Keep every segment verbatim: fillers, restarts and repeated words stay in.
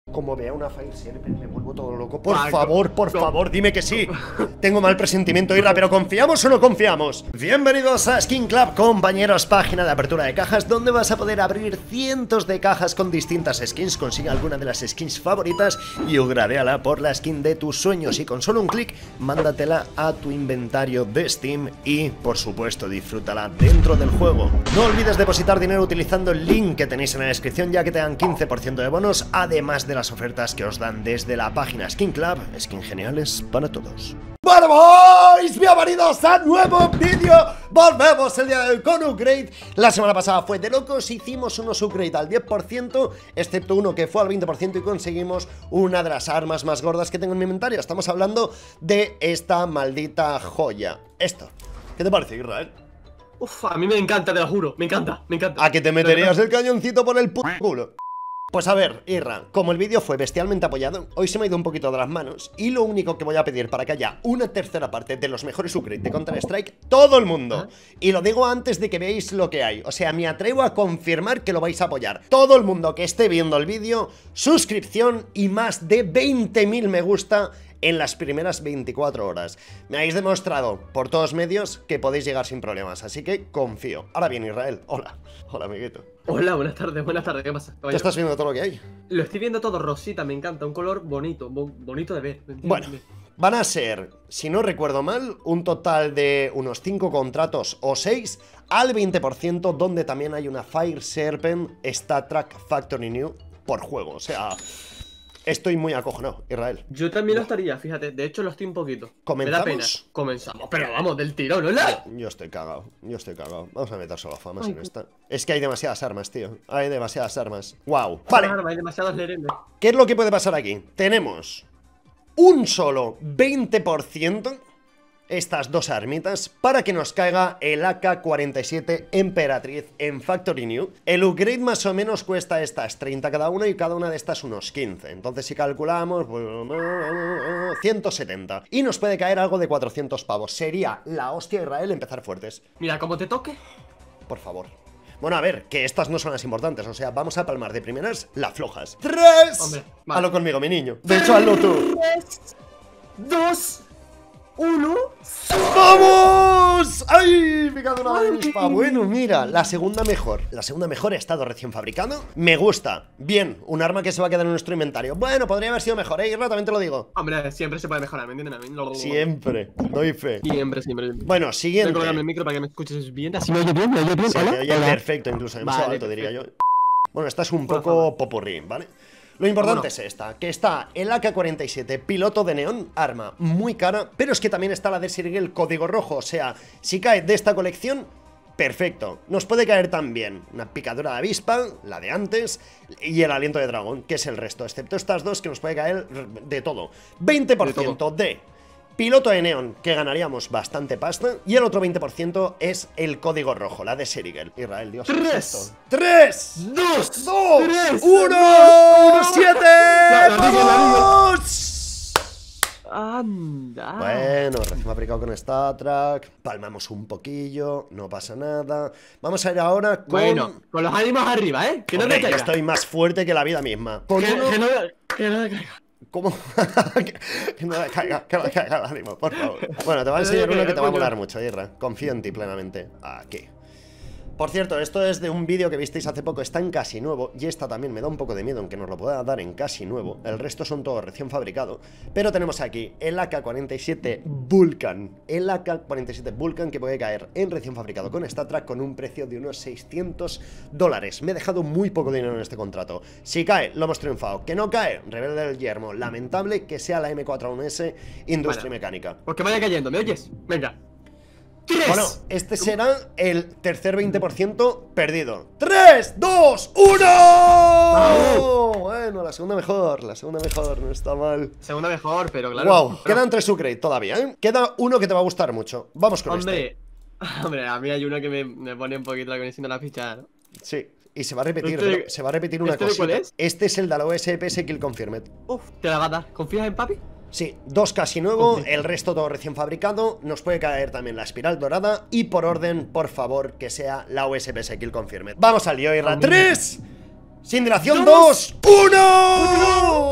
Como vea una Fire Serpent me vuelvo todo loco. Por Ay, favor, no, por no. favor, dime que sí. Tengo mal presentimiento, Irra, pero ¿confiamos o no confiamos? Bienvenidos a Skin Club, compañeros, página de apertura de cajas donde vas a poder abrir cientos de cajas con distintas skins. Consigue alguna de las skins favoritas y upgradeala por la skin de tus sueños. Y con solo un clic, mándatela a tu inventario de Steam y, por supuesto, disfrútala dentro del juego. No olvides depositar dinero utilizando el link que tenéis en la descripción, ya que te dan quince por ciento de bonos, además de las ofertas que os dan desde la página Skin Club. Skin geniales para todos. Bueno, boys, bienvenidos a nuevo vídeo. Volvemos el día de hoy con upgrade. La semana pasada fue de locos, hicimos unos upgrade al diez por ciento, excepto uno que fue al veinte por ciento, y conseguimos una de las armas más gordas que tengo en mi inventario. Estamos hablando de esta maldita joya. Esto, ¿qué te parece, Israel? Uf, a mí me encanta, te lo juro, me encanta, me encanta. ¿A que te meterías el cañoncito por el puto culo? Pues a ver, Irra, como el vídeo fue bestialmente apoyado, hoy se me ha ido un poquito de las manos y lo único que voy a pedir para que haya una tercera parte de los mejores upgrades de Counter-Strike, todo el mundo. ¿Ah? Y lo digo antes de que veáis lo que hay, o sea, me atrevo a confirmar que lo vais a apoyar. Todo el mundo que esté viendo el vídeo, suscripción y más de veinte mil me gusta en las primeras veinticuatro horas. Me habéis demostrado por todos medios que podéis llegar sin problemas, así que confío. Ahora bien, Israel, hola. Hola, amiguito. Hola, buenas tardes, buenas tardes, ¿qué pasa? ¿Te estás viendo todo lo que hay? Lo estoy viendo todo rosita, me encanta, un color bonito, bo bonito de ver. Bueno, van a ser, si no recuerdo mal, un total de unos cinco contratos o seis al veinte por ciento, donde también hay una Fire Serpent StatTrak Factory New por juego, o sea... Estoy muy acojonado, Israel. Yo también lo estaría, fíjate, de hecho lo estoy un poquito. ¿Comenzamos? Me da pena. Comenzamos, pero vamos, del tirón, ¿no? Yo, yo estoy cagado, yo estoy cagado. Vamos a meter solo famas Ay, en esta. Es que hay demasiadas armas, tío. Hay demasiadas armas. Wow. Vale. Hay demasiados lerendes. ¿Qué es lo que puede pasar aquí? Tenemos un solo veinte por ciento estas dos armitas para que nos caiga el A K cuarenta y siete Emperatriz en Factory New. El upgrade más o menos cuesta estas treinta cada una y cada una de estas unos quince. Entonces si calculamos, pues, ciento setenta. Y nos puede caer algo de cuatrocientos pavos. Sería la hostia, Israel, empezar fuertes. Mira, como te toque. Por favor. Bueno, a ver, que estas no son las importantes, o sea, vamos a palmar de primeras las flojas. ¡Tres! Hombre, vale. Hazlo conmigo, mi niño. De hecho, hazlo tú. Tres, dos, uno. ¡Vamos! ¡Ay! Picadura de avispa. Bueno, mira, la segunda mejor. La segunda mejor, estado recién fabricado. Me gusta. Bien, un arma que se va a quedar en nuestro inventario. Bueno, podría haber sido mejor, ¿eh, Irra? También te lo digo. Hombre, siempre se puede mejorar, ¿me entienden? Siempre, doy fe. Siempre, siempre. Bueno, siguiente. Voy a colocarme el micro para que me escuches bien. Así me oye bien, me oye bien. Se te oye perfecto, incluso demasiado vale, alto, perfecto. diría yo. Bueno, esta es un poco popurrí, ¿vale? Lo importante bueno. es esta, que está el A K cuarenta y siete piloto de neón, arma muy cara, pero es que también está la de Sirigel código rojo, o sea, si cae de esta colección, perfecto. Nos puede caer también una picadura de avispa, la de antes, y el aliento de dragón, que es el resto, excepto estas dos que nos puede caer de todo. veinte por ciento de, de piloto de neón, que ganaríamos bastante pasta, y el otro veinte por ciento es el código rojo, la de Sirigel. Israel, Dios. Tres, tres, dos, dos, tres, uno, siete, ¡vamos! Anda. Bueno, recién fabricado con StatTrak, palmamos un poquillo, no pasa nada. Vamos a ir ahora con... Bueno, con los ánimos arriba, ¿eh? Que Hombre, no te caiga. estoy más fuerte que la vida misma. Con que, uno... que no, que no te caiga. ¿Cómo? que, que no le caiga, que no le caiga el ánimo, por favor. Bueno, te voy a enseñar uno que te va a molar mucho, Irra. Confío en ti plenamente. Aquí. Por cierto, esto es de un vídeo que visteis hace poco, está en casi nuevo, y esta también me da un poco de miedo, aunque nos lo pueda dar en casi nuevo. El resto son todos recién fabricados. Pero tenemos aquí el A K cuarenta y siete Vulcan. El A K cuarenta y siete Vulcan que puede caer en recién fabricado con StatTrak con un precio de unos seiscientos dólares. Me he dejado muy poco dinero en este contrato. Si cae, lo hemos triunfado. Que no cae, Rebelde del Yermo. Lamentable que sea la M cuarenta y uno S Industria bueno, Mecánica. Pues que vaya cayendo, ¿me oyes? Venga. ¡Tres! Bueno, este será el tercer veinte por ciento perdido. ¡tres, dos, uno! ¡Oh! Bueno, la segunda mejor, la segunda mejor, no está mal. Segunda mejor, pero claro. Wow, pero... quedan tres upgrades todavía, ¿eh? Queda uno que te va a gustar mucho. Vamos con hombre, este. Hombre, a mí hay uno que me, me pone un poquito la conexión de la ficha, ¿no? Sí. Y se va a repetir, este, pero se va a repetir una ¿este cosita. cuál es? Este es el de la O S P S Kill Confirmed. Uf, te la va a dar. ¿Confías en papi? Sí, dos casi nuevo, okay. El resto todo recién fabricado. Nos puede caer también la espiral dorada. Y por orden, por favor, que sea la O S P S Kill Confirmed. Vamos al lío, Irra. ¡tres! Sin dilación, dos, uno.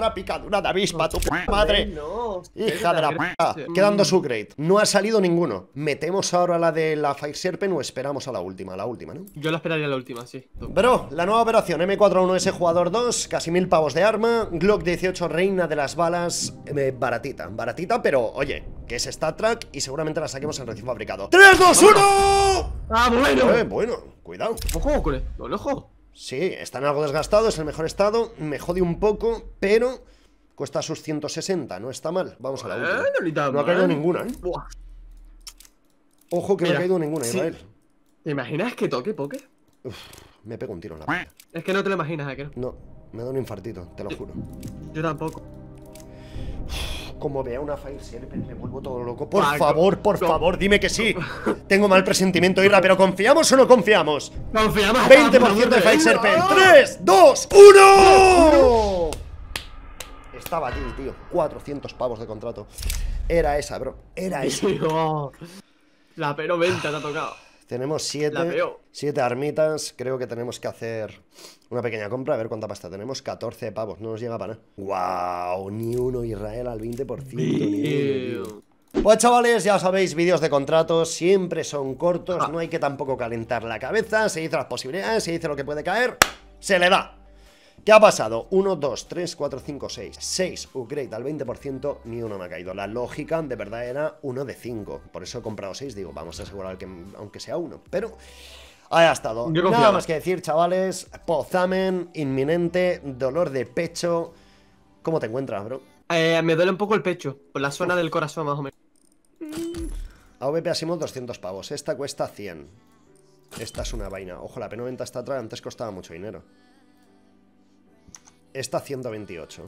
otra picadura de avispa, tu puta madre. No, Hija de la puta. Quedan dos upgrade. No ha salido ninguno. ¿Metemos ahora la de la Fire Serpent o esperamos a la última? La última, ¿no? Yo la esperaría la última, sí. Bro, la nueva operación M cuatro uno S jugador dos, casi mil pavos de arma, Glock dieciocho reina de las balas, eh, baratita, baratita, pero oye, que es Star Trek y seguramente la saquemos en recién fabricado. ¡tres, dos, uno! ¡Ah, bueno! Eh, bueno, cuidado. Ojo, con el ojo. Sí, está en algo desgastado, es el mejor estado, me jode un poco, pero cuesta sus ciento sesenta, no está mal. Vamos a la última. Eh, no, ni tan No ha caído mal. ninguna, ¿eh? Buah. Ojo que Mira, no ha caído ninguna, sí. Israel. ¿Te imaginas que toque Poké? Uf, me pego un tiro en la p. Es que no te lo imaginas, ¿a qué no? No, me da un infartito, te lo juro. Yo tampoco. Como vea una Fire Serpent me vuelvo todo loco. Por Ah, favor, por no. favor, dime que sí. Tengo mal presentimiento, Irra, pero ¿confiamos o no confiamos? Confiamos. veinte por ciento de Fire Serpent. tres, dos, uno. Estaba aquí, tío. cuatrocientos pavos de contrato. Era esa, bro. Era esa. Tío, la pero venta te ha tocado. Tenemos La siete, veo. siete armitas. Creo que tenemos que hacer una pequeña compra. A ver cuánta pasta tenemos. catorce pavos. No nos llega para nada. Wow, ni uno Israel al veinte por ciento. Ni uno, tío. Pues chavales, ya sabéis, vídeos de contratos siempre son cortos. Ah. No hay que tampoco calentar la cabeza. Se dice las posibilidades, se dice lo que puede caer. Se le da. ¿Qué ha pasado? uno, dos, tres, cuatro, cinco, seis. seis upgrade al veinte por ciento, ni uno me ha caído. La lógica de verdad era uno de cinco. Por eso he comprado seis, digo, vamos a asegurar que aunque sea uno. Pero ahí ha estado. Yo Nada confiaba. más que decir, chavales. Pozamen, inminente, dolor de pecho. ¿Cómo te encuentras, bro? Eh, me duele un poco el pecho, por la zona del corazón más o menos. A V P Asimov doscientos pavos. Esta cuesta cien. Esta es una vaina. Ojo, la P noventa está atrás, antes costaba mucho dinero. Esta ciento veintiocho.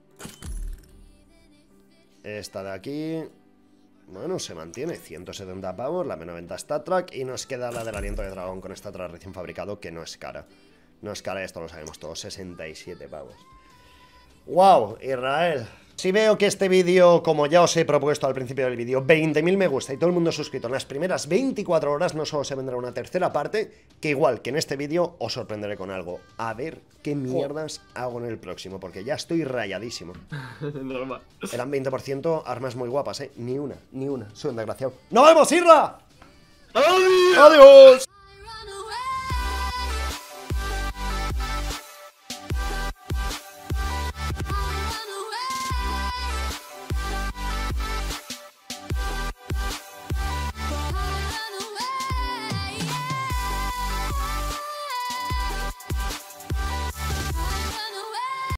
Esta de aquí, bueno, se mantiene, ciento setenta pavos. La P noventa Star Trek. Y nos queda la del aliento de dragón con esta otra recién fabricado, que no es cara. No es cara, esto lo sabemos todos, sesenta y siete pavos. Wow, Israel. Si veo que este vídeo, como ya os he propuesto al principio del vídeo, veinte mil me gusta y todo el mundo suscrito en las primeras veinticuatro horas, no solo se vendrá una tercera parte, que igual que en este vídeo os sorprenderé con algo. A ver qué mierdas hago en el próximo, porque ya estoy rayadísimo. Normal. Eran veinte por ciento, armas muy guapas, ¿eh? Ni una, ni una. Soy un desgraciado. ¡Nos vemos, Irra! ¡Adiós! ¡Adiós!